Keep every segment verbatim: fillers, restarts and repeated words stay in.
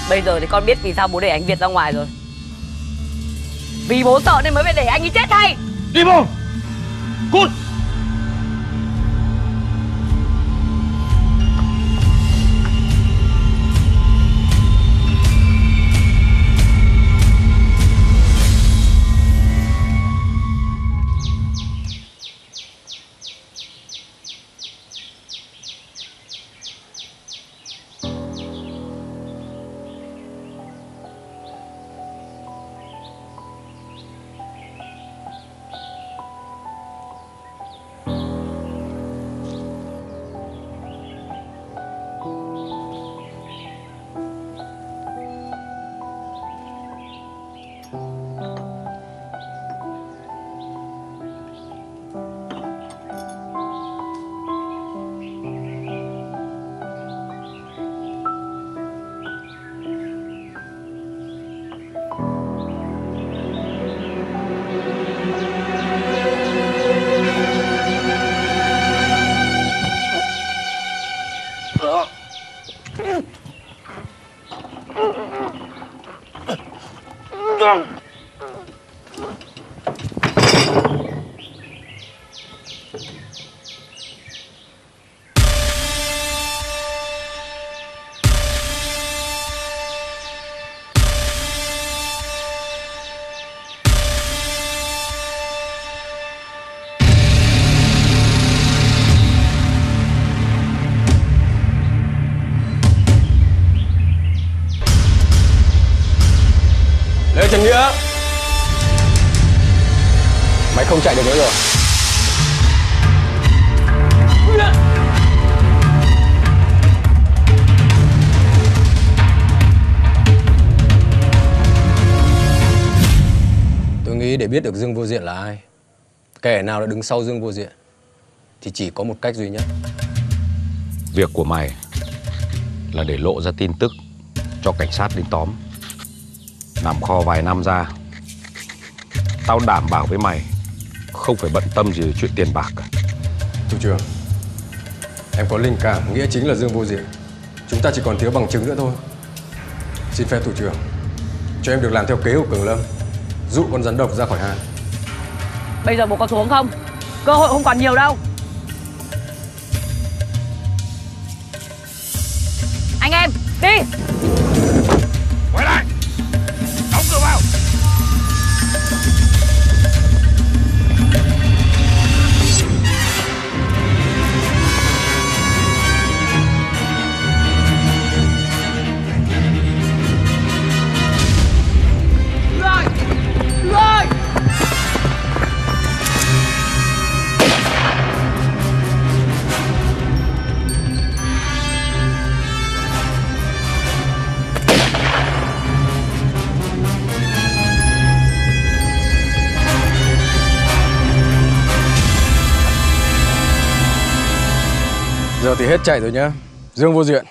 Bây giờ thì con biết vì sao bố để anh Việt ra ngoài rồi. Vì bố sợ nên mới phải để anh ấy chết hay. Đi mồm. Cút. Trần Nghĩa, mày không chạy được nữa rồi. Tôi nghĩ để biết được Dương Vô Diện là ai, kẻ nào đã đứng sau Dương Vô Diện, thì chỉ có một cách duy nhất. Việc của mày là để lộ ra tin tức cho cảnh sát đến tóm. Nằm kho vài năm ra, tao đảm bảo với mày không phải bận tâm gì về chuyện tiền bạc cả. Thủ trưởng, em có linh cảm Nghĩa chính là Dương Vô Diện. Chúng ta chỉ còn thiếu bằng chứng nữa thôi. Xin phép thủ trưởng cho em được làm theo kế của Cường Lâm, dụ con rắn độc ra khỏi hang. Bây giờ bố có xuống không? Cơ hội không còn nhiều đâu. Anh em, đi. Quay lại. Đóng cửa vào. Rồi, rồi. Giờ thì hết chạy rồi nhá, Dương Vô Diện.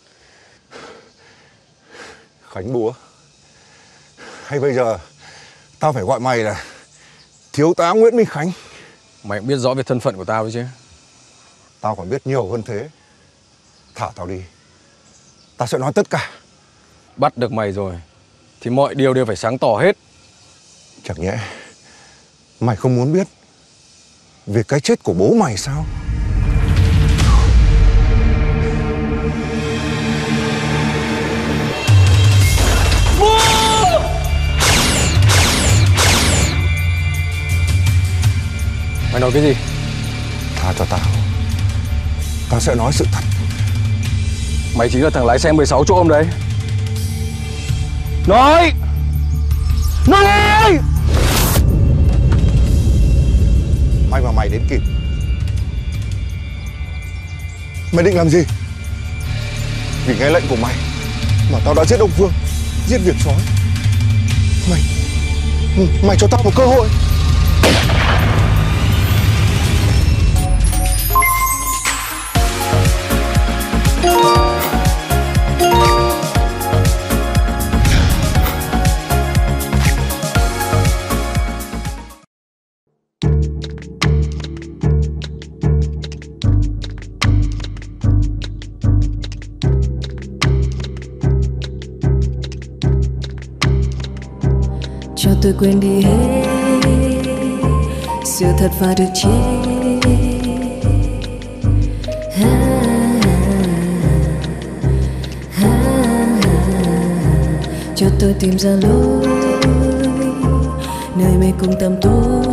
Khánh búa, hay bây giờ tao phải gọi mày là Thiếu tá Nguyễn Minh Khánh? Mày cũng biết rõ về thân phận của tao chứ. Tao còn biết nhiều hơn thế. Thả tao đi, tao sẽ nói tất cả. Bắt được mày rồi thì mọi điều đều phải sáng tỏ hết. Chẳng nhẽ mày không muốn biết về cái chết của bố mày sao? Mày nói cái gì? Tha cho tao, tao sẽ nói sự thật. Mày chính là thằng lái xe mười sáu chỗ hôm đấy. Nói! Nói! May mà mày đến kịp. Mày định làm gì? Vì nghe lệnh của mày mà tao đã giết ông Vương, giết Việt Sói. Mày, mày cho tao một cơ hội. tôi quên đi hết sự thật và được chết. Ha, ha, cho tôi tìm ra lối nơi mây cùng tầm tối.